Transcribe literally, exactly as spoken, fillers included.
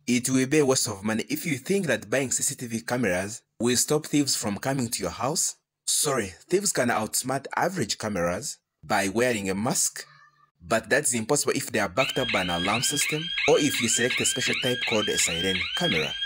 It will be a waste of money. If you think that buying C C T V cameras will stop thieves from coming to your house, sorry, thieves can outsmart average cameras by wearing a mask, but that's impossible if they are backed up by an alarm system or if you select a special type called a siren camera.